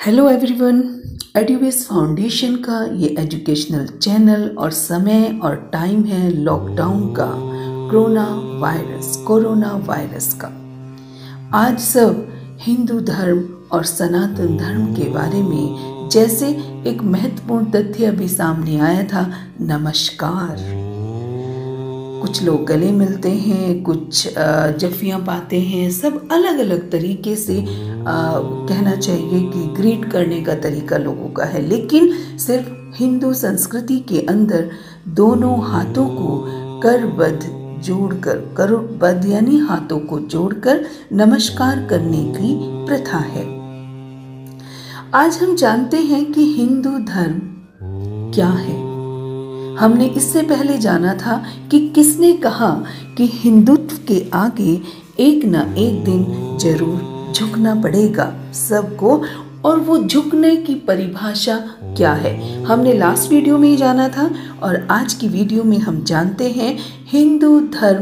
Hello everyone, एडुबेस foundation का ये educational channel और समय और टाइम है लॉकडाउन का, कोरोना वायरस का। आज सब हिंदू धर्म और सनातन धर्म के बारे में जैसे एक महत्वपूर्ण तथ्य अभी सामने आया था, नमस्कार। कुछ लोग गले मिलते हैं, कुछ जफ्फियाँ पाते हैं, सब अलग अलग तरीके से कहना चाहिए कि ग्रीट करने का तरीका लोगों का है। लेकिन सिर्फ हिंदू संस्कृति के अंदर दोनों हाथों को करबद्ध यानी हाथों को जोड़कर नमस्कार करने की प्रथा है। आज हम जानते हैं कि हिंदू धर्म क्या है। हमने इससे पहले जाना था कि किसने कहा कि हिंदुत्व के आगे एक ना एक दिन जरूर झुकना पड़ेगा सबको, और वो झुकने की परिभाषा क्या है हमने लास्ट वीडियो में ही जाना था। और आज की वीडियो में हम जानते हैं हिंदू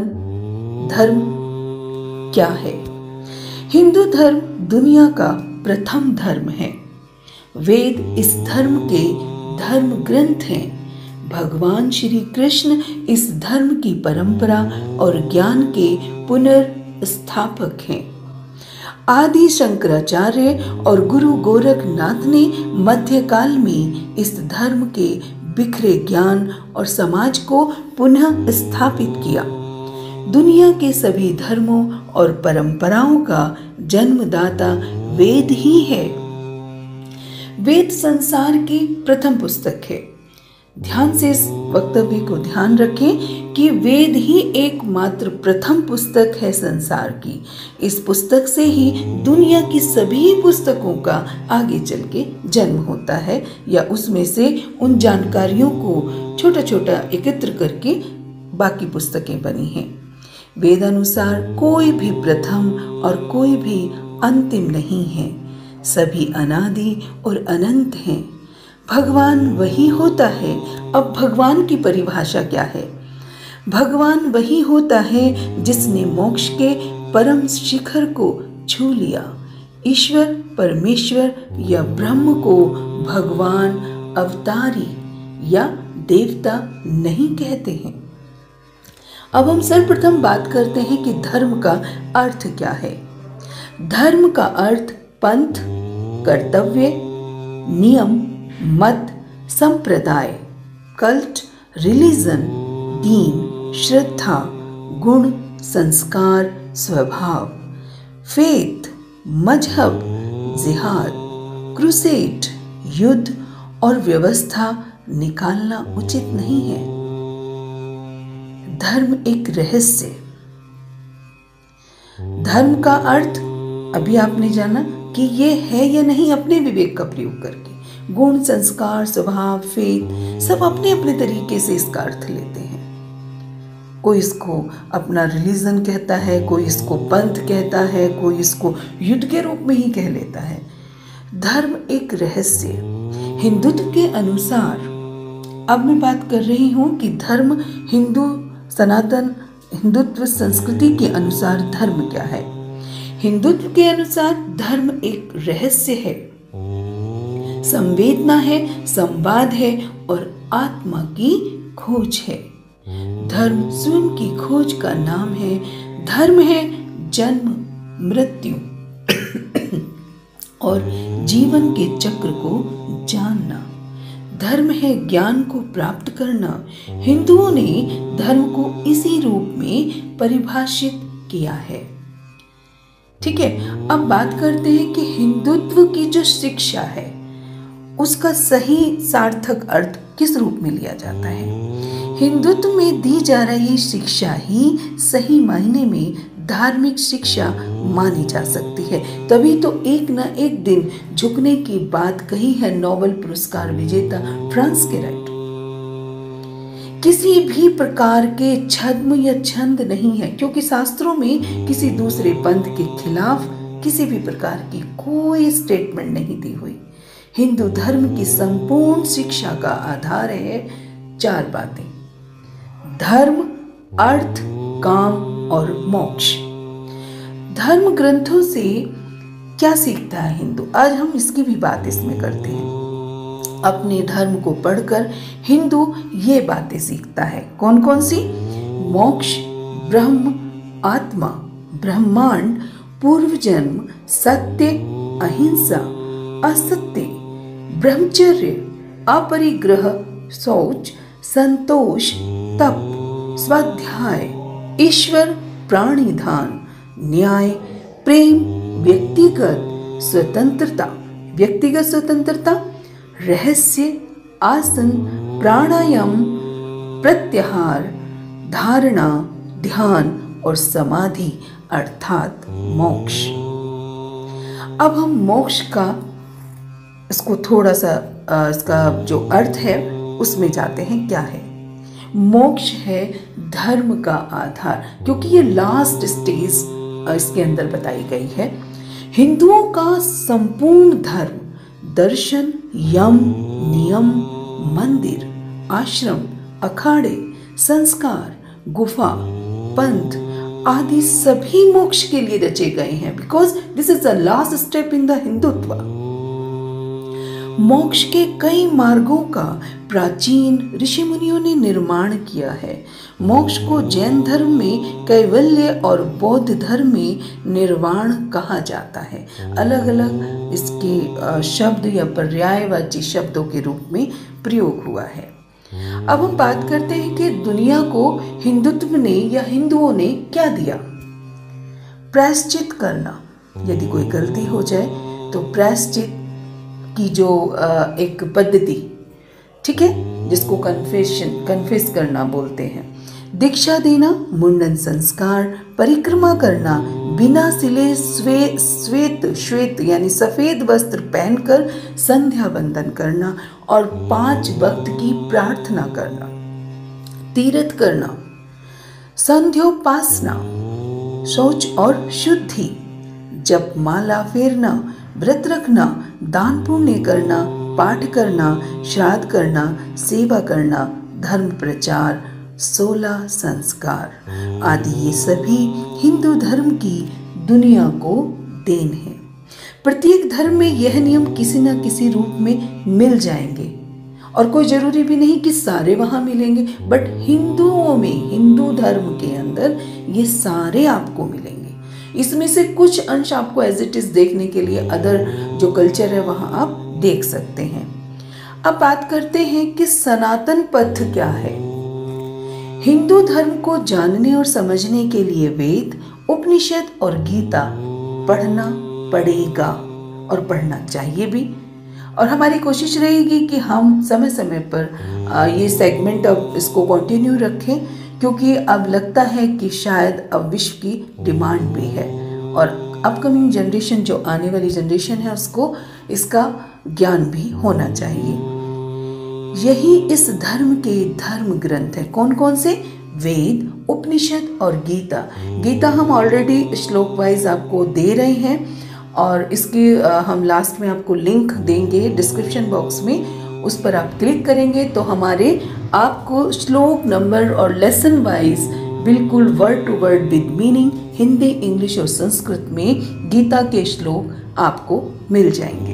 धर्म क्या है। हिंदू धर्म दुनिया का प्रथम धर्म है। वेद इस धर्म के धर्म ग्रंथ हैं। भगवान श्री कृष्ण इस धर्म की परंपरा और ज्ञान के पुनर्स्थापक हैं। आदि शंकराचार्य और गुरु गोरखनाथ ने मध्यकाल में इस धर्म के बिखरे ज्ञान और समाज को पुनः स्थापित किया। दुनिया के सभी धर्मों और परंपराओं का जन्मदाता वेद ही है। वेद संसार की प्रथम पुस्तक है। ध्यान से इस वक्तव्य को ध्यान रखें कि वेद ही एकमात्र प्रथम पुस्तक है संसार की। इस पुस्तक से ही दुनिया की सभी पुस्तकों का आगे चल के जन्म होता है, या उसमें से उन जानकारियों को छोटा छोटा एकत्र करके बाकी पुस्तकें बनी हैं। वेदानुसार कोई भी प्रथम और कोई भी अंतिम नहीं है, सभी अनादि और अनंत हैं। भगवान वही होता है। अब भगवान की परिभाषा क्या है? भगवान वही होता है जिसने मोक्ष के परम शिखर को छू लिया। ईश्वर, परमेश्वर या ब्रह्म को भगवान, अवतारी या देवता नहीं कहते हैं। अब हम सर्वप्रथम बात करते हैं कि धर्म का अर्थ क्या है। धर्म का अर्थ पंथ, कर्तव्य, नियम, मत, संप्रदाय, कल्ट, रिलीजन, दीन, श्रद्धा, गुण, संस्कार, स्वभाव, फेथ, मजहब, जिहाद, क्रूसेड, युद्ध और व्यवस्था निकालना उचित नहीं है। धर्म एक रहस्य। धर्म का अर्थ अभी आपने जाना कि ये है या नहीं अपने विवेक का प्रयोग करके। गुण, संस्कार, स्वभाव, फेथ सब अपने अपने तरीके से इसका अर्थ लेते हैं। कोई इसको अपना रिलीजन कहता है, कोई इसको पंथ कहता है, कोई इसको युद्ध के रूप में ही कह लेता है। धर्म एक रहस्य। हिंदुत्व के अनुसार अब मैं बात कर रही हूं कि धर्म हिंदू सनातन हिंदुत्व संस्कृति के अनुसार धर्म क्या है। हिंदुत्व के अनुसार धर्म एक रहस्य है, संवेदना है, संवाद है और आत्मा की खोज है। धर्म स्वयं की खोज का नाम है। धर्म है जन्म, मृत्यु और जीवन के चक्र को जानना। धर्म है ज्ञान को प्राप्त करना। हिंदुओं ने धर्म को इसी रूप में परिभाषित किया है। ठीक है, अब बात करते हैं कि हिंदुत्व की जो शिक्षा है उसका सही सार्थक अर्थ किस रूप में लिया जाता है। हिंदुत्व में दी जा रही शिक्षा ही सही मायने में धार्मिक शिक्षा मानी जा सकती है। तभी तो एक ना एक दिन झुकने की बात कही है नोबेल पुरस्कार विजेता फ्रांस के राइट। किसी भी प्रकार के छद्म या छंद नहीं है, क्योंकि शास्त्रों में किसी दूसरे पंथ के खिलाफ किसी भी प्रकार की कोई स्टेटमेंट नहीं दी हुई। हिंदू धर्म की संपूर्ण शिक्षा का आधार है 4 बातें: धर्म, अर्थ, काम और मोक्ष। धर्म ग्रंथों से क्या सीखता है हिंदू? आज हम इसकी भी बात इसमें करते हैं। अपने धर्म को पढ़कर हिंदू ये बातें सीखता है। कौन कौन सी? मोक्ष, ब्रह्म, आत्मा, ब्रह्मांड, पूर्व जन्म, सत्य, अहिंसा, असत्य, ब्रह्मचर्य, अपरिग्रह, शौच, संतोष, तप, स्वाध्याय, ईश्वर, प्राणिधान, न्याय, प्रेम, व्यक्तिगत स्वतंत्रता, रहस्य, आसन, प्राणायाम, प्रत्याहार, धारणा, ध्यान और समाधि अर्थात मोक्ष। अब हम मोक्ष का इसको थोड़ा सा इसका जो अर्थ है उसमें जाते हैं। क्या है मोक्ष? है धर्म का आधार, क्योंकि ये लास्ट स्टेज इसके अंदर बताई गई है। हिंदुओं का संपूर्ण धर्म, दर्शन, यम, नियम, मंदिर, आश्रम, अखाड़े, संस्कार, गुफा, पंथ आदि सभी मोक्ष के लिए रचे गए हैं, because this is the last step in the Hindutva. मोक्ष के कई मार्गों का प्राचीन ऋषि मुनियों ने निर्माण किया है। मोक्ष को जैन धर्म में कैवल्य और बौद्ध धर्म में निर्वाण कहा जाता है। अलग अलग इसके शब्द या पर्यायवाची शब्दों के रूप में प्रयोग हुआ है। अब हम बात करते हैं कि दुनिया को हिंदुत्व ने या हिंदुओं ने क्या दिया। प्रायश्चित करना, यदि कोई गलती हो जाए तो प्रायश्चित की जो एक पद्धति, ठीक है, जिसको कन्फेस करना बोलते हैं। दीक्षा देना, मुंडन संस्कार, परिक्रमा करना, बिना सिले श्वेत यानी सफेद वस्त्र पहनकर संध्या बंदन करना और 5 वक्त की प्रार्थना करना, तीर्थ करना, संध्योपासना, शौच और शुद्धि, जप माला फेरना, व्रत रखना, दान पुण्य करना, पाठ करना, श्राद्ध करना, सेवा करना, धर्म प्रचार, 16 संस्कार आदि ये सभी हिंदू धर्म की दुनिया को देन है। प्रत्येक धर्म में यह नियम किसी न किसी रूप में मिल जाएंगे और कोई जरूरी भी नहीं कि सारे वहां मिलेंगे, बट हिंदुओं में, हिंदू धर्म के अंदर ये सारे आपको मिलेंगे। इसमें से कुछ अंश आपको एज इट इज देखने के लिए अदर जो कल्चर है वहां आप देख सकते हैं। अब बात करते हैं कि सनातन पथ क्या है। हिंदू धर्म को जानने और समझने के लिए वेद, उपनिषद और गीता पढ़ना पड़ेगा और पढ़ना चाहिए भी। और हमारी कोशिश रहेगी कि हम समय समय पर ये सेगमेंट अब इसको कंटिन्यू रखें, क्योंकि अब लगता है कि शायद अब विश्व की डिमांड भी है और अपकमिंग जनरेशन, जो आने वाली जनरेशन है, उसको इसका ज्ञान भी होना चाहिए। यही इस धर्म के धर्म ग्रंथ है। कौन कौन से? वेद, उपनिषद और गीता। गीता हम ऑलरेडी श्लोक वाइज आपको दे रहे हैं और इसकी हम लास्ट में आपको लिंक देंगे डिस्क्रिप्शन बॉक्स में, उस पर आप क्लिक करेंगे तो हमारे आपको श्लोक नंबर और लेसन वाइज बिल्कुल word to word with meaning Hindi, English और संस्कृत में गीता के श्लोक आपको मिल जाएंगे।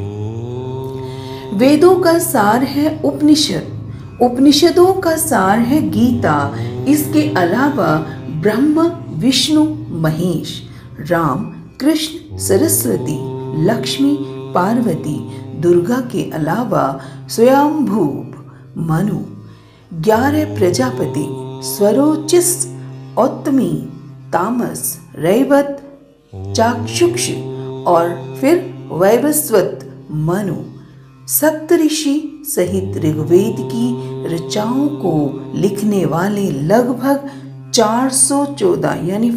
वेदों का सार है उपनिषद, उपनिषदों का सार है गीता। इसके अलावा ब्रह्मा, विष्णु, महेश, राम, कृष्ण, सरस्वती, लक्ष्मी, पार्वती, दुर्गा के अलावा स्वयंभू, मनु, 11 प्रजापति, स्वरोचिस, औतमी, तामस, रैवत, चाक्षुष और फिर वैवस्वत, मनु, सप्तऋषि सहित ऋग्वेद की ऋचाओं को लिखने वाले लगभग 414 यानी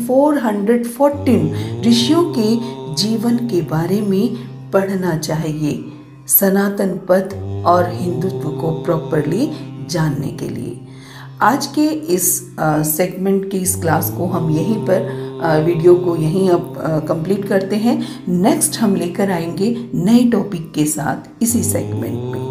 414 ऋषियों के जीवन के बारे में पढ़ना चाहिए सनातन पथ और हिंदुत्व को प्रॉपरली जानने के लिए। आज के इस सेगमेंट की इस क्लास को हम यहीं पर वीडियो को यहीं अब कंप्लीट करते हैं। नेक्स्ट हम लेकर आएंगे नए टॉपिक के साथ इसी सेगमेंट में।